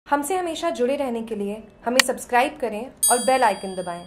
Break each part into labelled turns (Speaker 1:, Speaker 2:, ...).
Speaker 1: हमसे हमेशा जुड़े रहने के लिए हमें सब्सक्राइब करें और बेल आइकन दबाएं।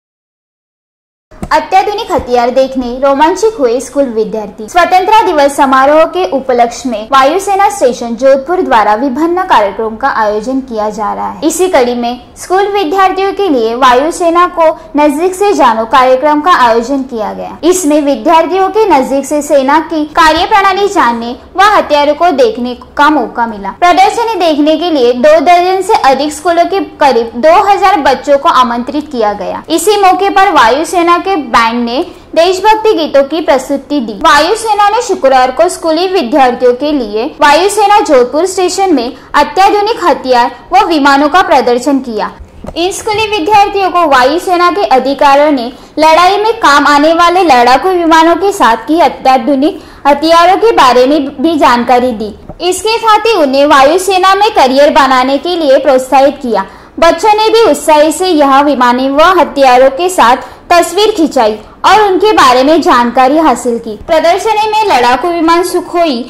Speaker 2: अत्याधुनिक हथियार देखने रोमांचित हुए स्कूल विद्यार्थी। स्वतंत्रता दिवस समारोह के उपलक्ष्य में वायुसेना स्टेशन जोधपुर द्वारा विभिन्न कार्यक्रम का आयोजन किया जा रहा है। इसी कड़ी में स्कूल विद्यार्थियों के लिए वायुसेना को नजदीक से जानो कार्यक्रम का आयोजन किया गया। इसमें विद्यार्थियों के नजदीक से सेना की कार्य प्रणाली जानने व हथियारों को देखने का मौका मिला। प्रदर्शनी देखने के लिए 2 दर्जन से अधिक स्कूलों के करीब 2000 बच्चों को आमंत्रित किया गया। इसी मौके पर वायुसेना के बैंड ने देशभक्ति गीतों की प्रस्तुति दी। वायुसेना ने शुक्रवार को स्कूली विद्यार्थियों के लिए वायुसेना जोधपुर स्टेशन में अत्याधुनिक हथियार व विमानों का प्रदर्शन किया। इन स्कूली विद्यार्थियों को वायुसेना के अधिकारियों ने लड़ाई में काम आने वाले लड़ाकू विमानों के साथ की अत्याधुनिक हथियारों के बारे में भी जानकारी दी। इसके साथ ही उन्हें वायुसेना में करियर बनाने के लिए प्रोत्साहित किया। बच्चों ने भी उत्साह से यह विमानों व हथियारों के साथ तस्वीर खिंचाई और उनके बारे में जानकारी हासिल की। प्रदर्शनी में लड़ाकू विमान सुखोई,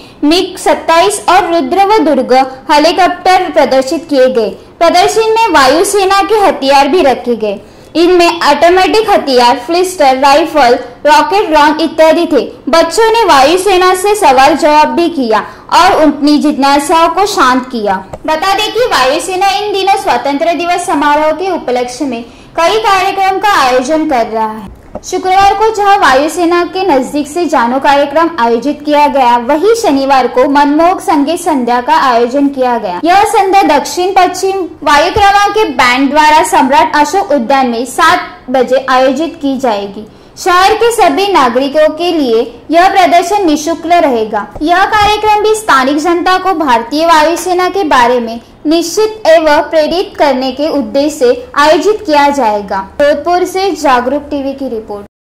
Speaker 2: MiG-27 और रुद्र व दुर्ग हेलीकॉप्टर प्रदर्शित किए गए। प्रदर्शनी में वायुसेना के हथियार भी रखे गए। इनमें ऑटोमेटिक हथियार, फ्लिस्टर, राइफल, रॉकेट लॉन्च इत्यादि थे। बच्चों ने वायुसेना से सवाल जवाब भी किया और अपनी जिज्ञासाओं को शांत किया। बता दें कि वायुसेना इन दिनों स्वतंत्रता दिवस समारोह के उपलक्ष्य में कई कार्यक्रम का आयोजन कर रहा है। शुक्रवार को जहां वायुसेना के नजदीक से जानो कार्यक्रम आयोजित किया गया, वहीं शनिवार को मनमोहक संगीत संध्या का आयोजन किया गया। यह संध्या दक्षिण पश्चिम वायुसेना के बैंड द्वारा सम्राट अशोक उद्यान में 7 बजे आयोजित की जाएगी। शहर के सभी नागरिकों के लिए यह प्रदर्शन निःशुल्क रहेगा। यह कार्यक्रम भी स्थानिक जनता को भारतीय वायुसेना के बारे में निश्चित एवं प्रेरित करने के उद्देश्य से आयोजित किया जाएगा। जोधपुर से जागरूक टीवी की रिपोर्ट।